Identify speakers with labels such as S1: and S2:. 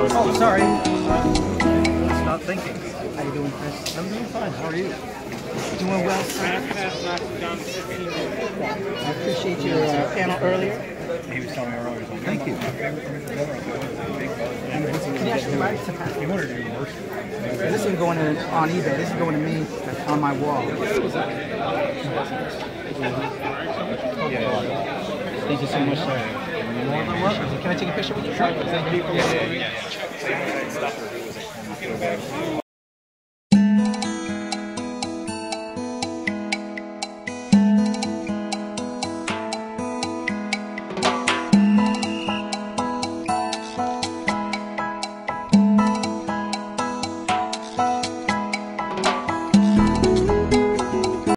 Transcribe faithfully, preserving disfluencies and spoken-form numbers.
S1: Oh, sorry. Uh, not thinking.
S2: How you doing, Chris?
S1: I'm doing fine. How are you?
S2: Doing well, sir. I appreciate your uh, panel earlier.
S1: He was telling me earlier. Thank you.
S2: Can you actually buy some hats?
S1: He wanted to do worse.
S2: This isn't going to, on eBay. This is going to me on my wall. Thank you so much, sir.
S1: More than welcome.
S2: Can I take a picture with you?
S1: Sure. Thank you.
S3: Yeah, yeah, yeah.